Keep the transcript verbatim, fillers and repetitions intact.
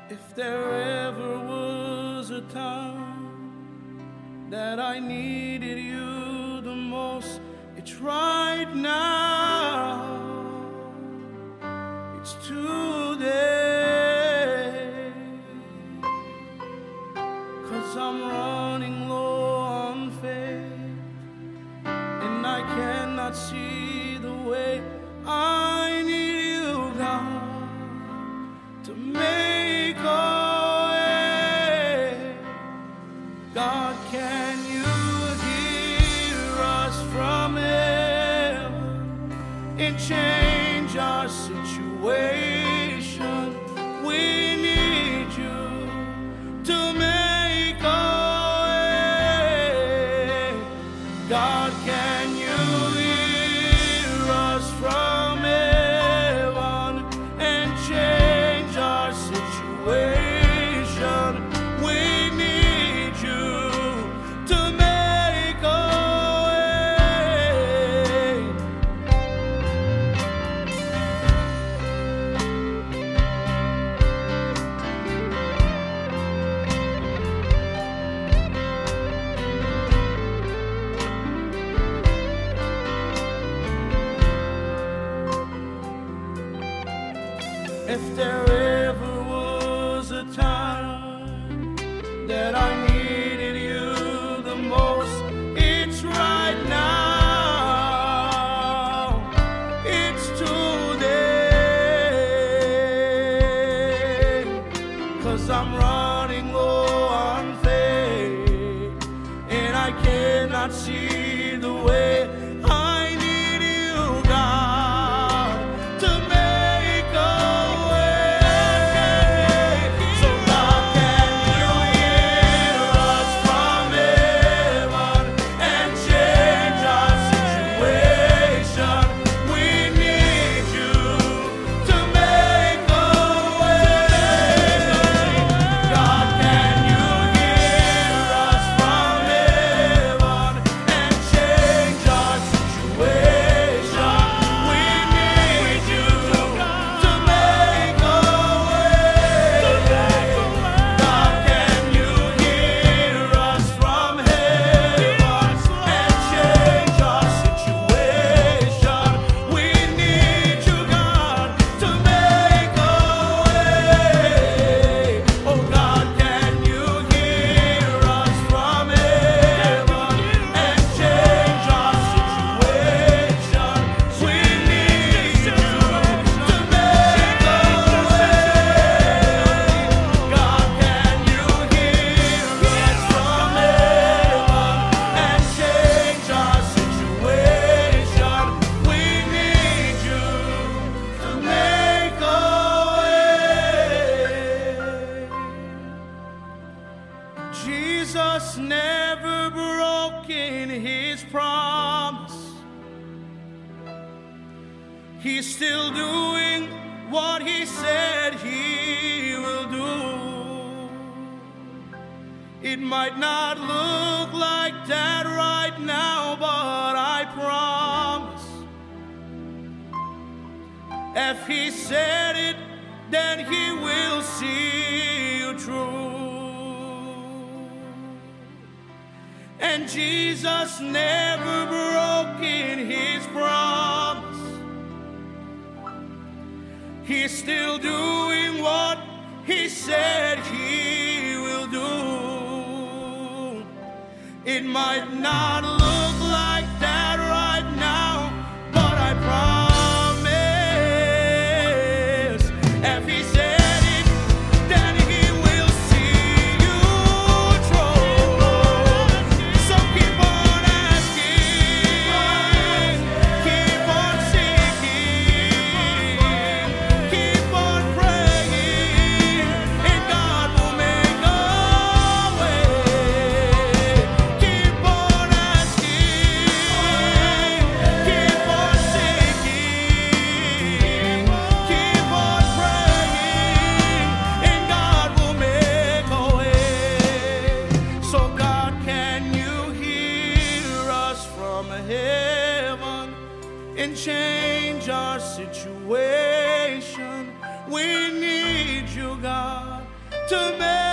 If there ever was a time that I needed you the most, it's right now. It's today. 'Cause I'm running low on faith, and I cannot see the way. I need you, God, to make a way. God, can you hear us from heaven and change our situation? We need you to make a way. God, can you hear us from heaven and change our situation? We need you to make a way. If there ever was a time that I needed you the most, it's right now. It's today. 'Cause I'm running low on faith, and I cannot see the way. I need you, God, to make a way. So God, can you hear us from heaven and change our situation? We need you to make a way. God, can you hear us from heaven and change our situation? We need you to make a way. God, can you hear us from heaven and change our situation? We need you, God, to make a way. Oh God, can you hear us from heaven and change our situation? We need you to make a way. God, can you hear us from heaven and change our situation? We need you to make a way. Jesus never broke in his promise. He's still doing what he said he will do. It might not look like that right now, but I promise, if he said it, then he will see you through. And Jesus never broke in his promise. He's still doing what he said he will do. It might not look like that right now, but I promise, if he said it, then he will see you through. So keep on asking, keep on seeking, keep on praying, and God will make a way. Keep on asking, keep on seeking, keep on praying, and God will make a way. So God, can you hear us from heaven and change our situation? We need you, God, to make